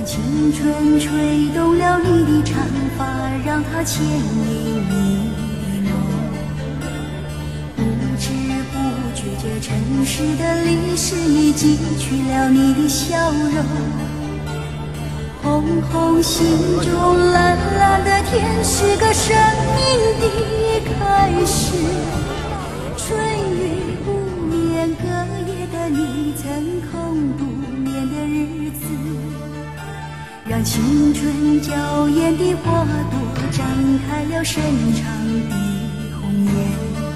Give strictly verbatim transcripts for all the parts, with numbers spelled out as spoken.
青春吹动了你的长发，让它牵引你的梦。不知不觉，这城市的历史已记取了你的笑容。红红心中蓝蓝的天，是个生命的开始。春雨不眠，隔夜的你曾空独眠的日子，让青春娇艳的花朵张开了深长的红颜。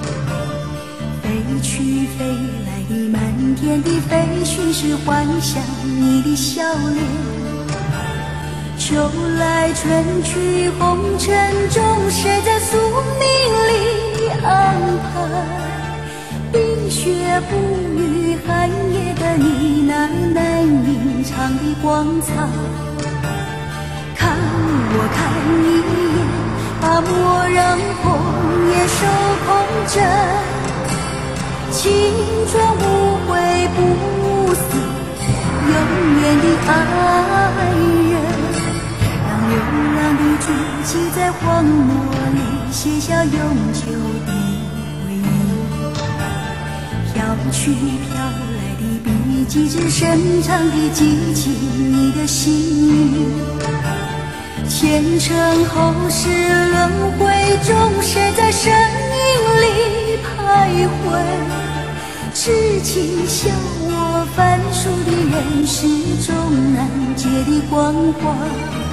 飞去飞来的满天的飞絮，是幻想你的笑脸。秋来春去，红尘中谁在宿命里安排？冰雪不语，寒夜的你那难隐藏的光彩。看我看一眼，把莫让红颜守空枕。青春无悔不死，永远的爱人。流浪的足迹在荒漠里写下永久的回忆，飘去飘来的笔迹，只深长地记起你的心语。前尘后世轮回中，谁在身影里徘徊？痴情笑我凡俗的人世中难解的关怀。